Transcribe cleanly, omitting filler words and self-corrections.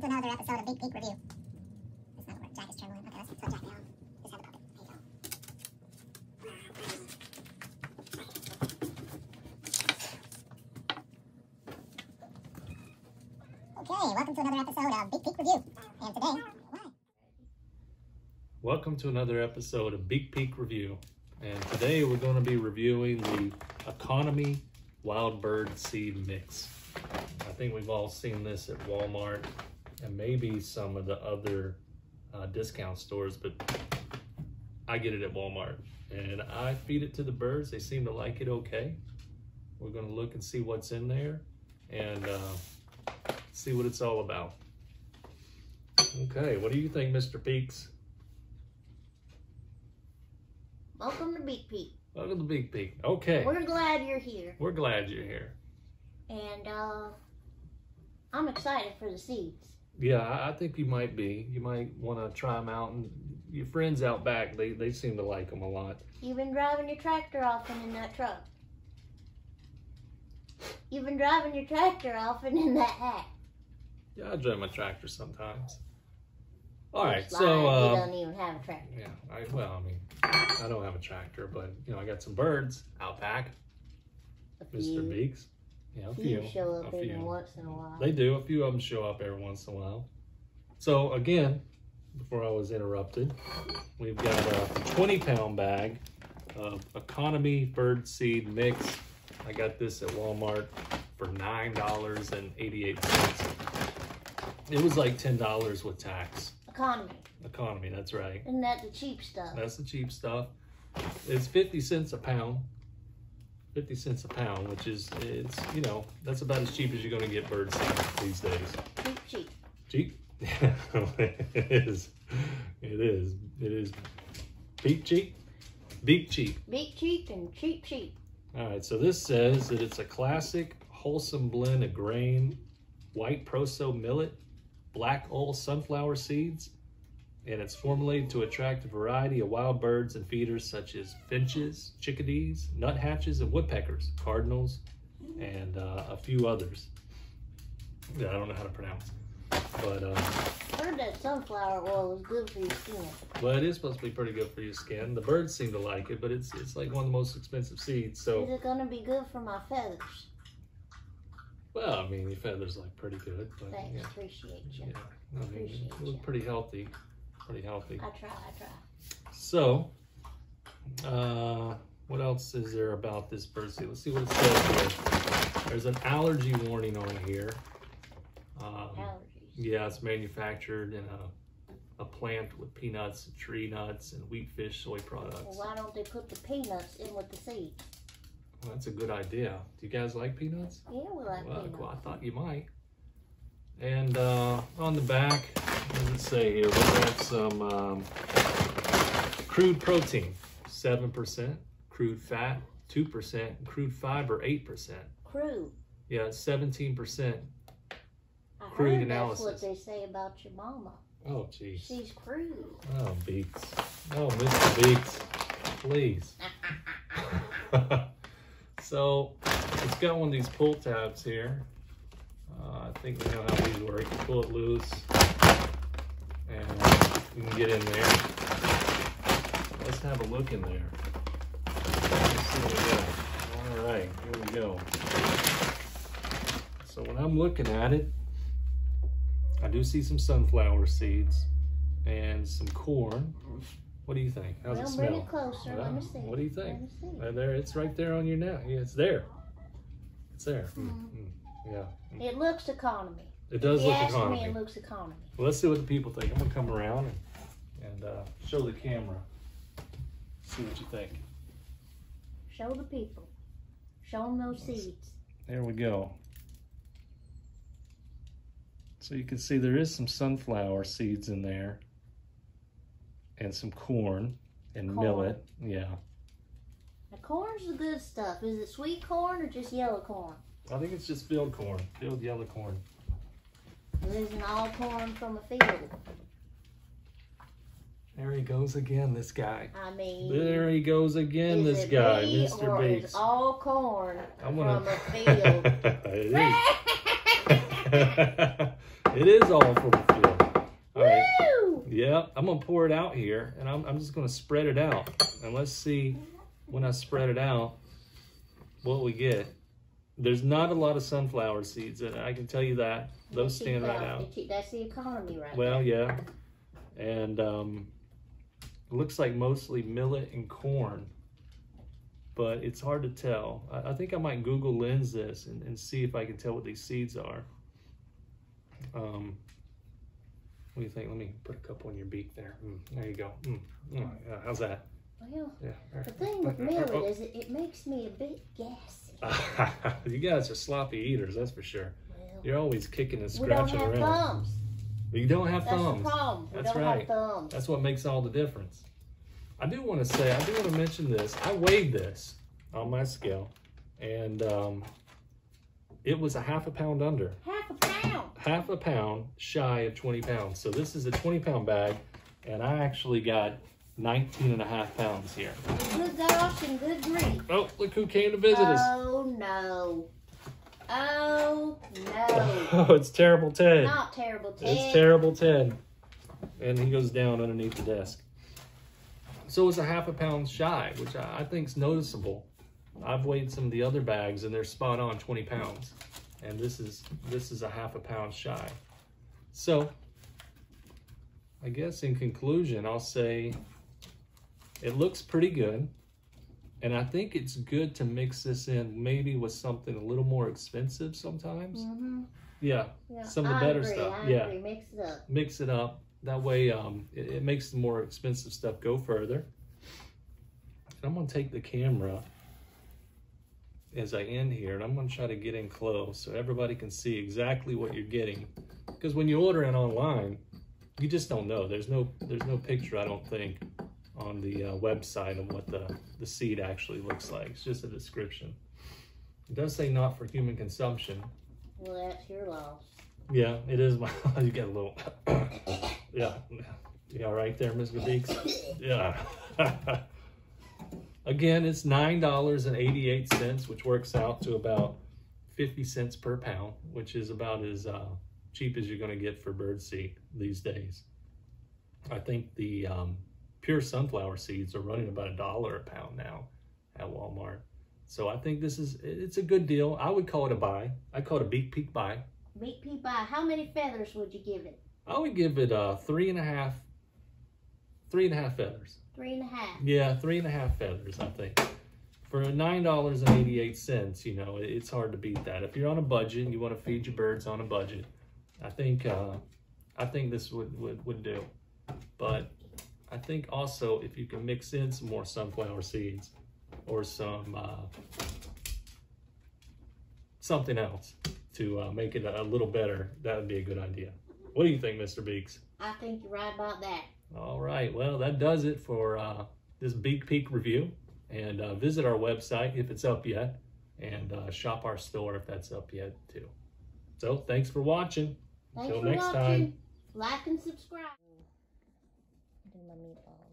welcome to another episode of Big Peak Review. It's not gonna work. Jack is trembling. Okay, let's throw Jack down. Just have the puppet. There you go. Okay, welcome to another episode of Big Peak Review. And today, welcome to another episode of Big Peak Review. And today we're going to be reviewing the Economy Wild Bird Seed Mix. I think we've all seen this at Walmart and maybe some of the other discount stores, but I get it at Walmart. And I feed it to the birds. They seem to like it okay. We're going to look and see what's in there and see what it's all about. Okay, what do you think, Mr. Peaks? Welcome to Big Peak. Welcome to Big Peak. Okay. We're glad you're here. We're glad you're here. And I'm excited for the seeds. Yeah, I think you might be. You might want to try them out. And your friends out back, they seem to like them a lot. You've been driving your tractor often in that truck. You've been driving your tractor often in that hat. Yeah, I drive my tractor sometimes. All right, You so don't even have a tractor. yeah, I don't have a tractor, but you know, I got some birds out back. Mr. Beaks. Yeah, a few. Show up every once in a while. They do. A few of them show up every once in a while. So again, before I was interrupted, we've got a 20-pound bag of Economy Bird Seed Mix. I got this at Walmart for $9.88. It was like $10 with tax. Economy, that's right. Isn't that the cheap stuff? That's the cheap stuff. It's 50 cents a pound. 50 cents a pound, which is, it's, you know, that's about as cheap as you're going to get bird seed these days. Cheap. Cheap? Yeah, it is. It is. It is. Beak cheap? Beak cheap. Big cheap and cheap. All right, so this says that it's a classic, wholesome blend of grain, white proso millet, black oil sunflower seeds, and it's formulated to attract a variety of wild birds and feeders such as finches, chickadees, nuthatches, and woodpeckers, cardinals, and a few others that I don't know how to pronounce. But I heard that sunflower oil is good for your skin. well, it is supposed to be pretty good for your skin. The birds seem to like it, but it's like one of the most expensive seeds. So Is it going to be good for my feathers? well, I mean, your feathers look pretty good. But, Thanks, yeah. appreciate you. Yeah, I mean, Appreciate it was you. pretty healthy. Pretty healthy. I try. So, what else is there about this bird seed? Let's see what it says here. There's an allergy warning on here. Allergies. Yeah, it's manufactured in a plant with peanuts, tree nuts, and wheat, fish, soy products. Well, why don't they put the peanuts in with the seeds? Well, that's a good idea. Do you guys like peanuts? Yeah, we like peanuts. Well, I thought you might. And on the back, what does it say here? We have some crude protein, 7%, crude fat, 2%, and crude fiber, 8%. Crude. Yeah, it's 17%. I Crude heard analysis. That's what they say about your mama. Oh, geez. She's crude. Oh, Beaks. Oh, Mr. Beaks, please. So, it's got one of these pull tabs here. I think we know how these work. You pull it loose, and you can get in there. Let's have a look in there. Let's see what we got. All right, here we go. So when I'm looking at it, I do see some sunflower seeds and some corn. What do you think? How's it smell? Bring it closer. Let me see. What do you think? Let me see. Right there, it's right there on your neck. Yeah, it's there. It's there. Yeah. It looks economy. It does look If you ask economy. me, it looks economy. Well, let's see what the people think. I'm gonna come around and show the camera. See what you think. Show the people. Show them those seeds. There we go. So you can see there is some sunflower seeds in there, and some corn and millet. Yeah. Now, corn's the good stuff. Is it sweet corn or just yellow corn? I think it's just field corn, field yellow corn. It isn't all corn from a field. There he goes again, this guy. I mean, There he goes again, is this it guy, me Mr. or Beaks. is all corn I'm from gonna... a field? It is. It is all for the field. All right. Woo! Yeah, I'm gonna pour it out here, and I'm just gonna spread it out, and let's see when I spread it out what we get. There's not a lot of sunflower seeds, and I can tell you that those stand right out. That's the economy right Well, there. yeah, and it looks like mostly millet and corn, but it's hard to tell. I think I might Google Lens this and see if I can tell what these seeds are. What do you think? Let me put a couple in your beak there. There you go. Yeah, how's that? Well, Yeah. the thing with millet is it makes me a bit gassy. You guys are sloppy eaters, that's for sure. Well, You're always kicking and we don't scratching have around. thumbs. You don't have That's thumbs. the problem. We That's don't right. have thumbs. That's what makes all the difference. I do want to mention this. I weighed this on my scale, and it was a half a pound under. Half a pound. Half a pound shy of 20 pounds. So this is a 20-pound bag, and I actually got 19 and a half pounds here. Good gosh and good grief. Oh, look who came to visit us. Oh no. Oh no. Oh, it's Terrible Ted. Not Terrible Ted. It's Terrible Ted. And he goes down underneath the desk. So it's a half a pound shy, which I think is noticeable. I've weighed some of the other bags, and they're spot on 20 pounds. And this is a half a pound shy. So I guess in conclusion, I'll say it looks pretty good. And I think it's good to mix this in maybe with something a little more expensive sometimes. Mm-hmm. Yeah, Yeah. some of the better agree, stuff. I Yeah, agree. Mix it up. mix it up. That way it makes the more expensive stuff go further. And I'm going to take the camera as I end here, and I'm going to try to get in close so everybody can see exactly what you're getting. Because when you order it online, you just don't know. There's no picture, I don't think, on the website of what the seed actually looks like. It's just a description. It does say not for human consumption. Well, that's your loss. Yeah, it is my, you get a little, yeah. You all right there, Mr. Beeks? Yeah. Again, it's $9.88, which works out to about 50 cents per pound, which is about as cheap as you're going to get for bird seed these days. I think the pure sunflower seeds are running about $1 a pound now at Walmart. So I think it's a good deal. I would call it a buy. I call it a Beak Peak buy. Beak Peak buy. How many feathers would you give it? I would give it 3.5 feathers. 3.5. Yeah, 3.5 feathers, I think. For $9.88, you know, it's hard to beat that. If you're on a budget and you want to feed your birds on a budget, I think this would do. But I think also if you can mix in some more sunflower seeds or some something else to make it a little better, that would be a good idea. What do you think, Mr. Beeks? I think you're right about that. All right, well, that does it for this Beak Peak review. And visit our website if it's up yet, and shop our store if that's up yet too. So thanks for watching. Thanks Until for next watching. time. Like and subscribe. Do my meatballs.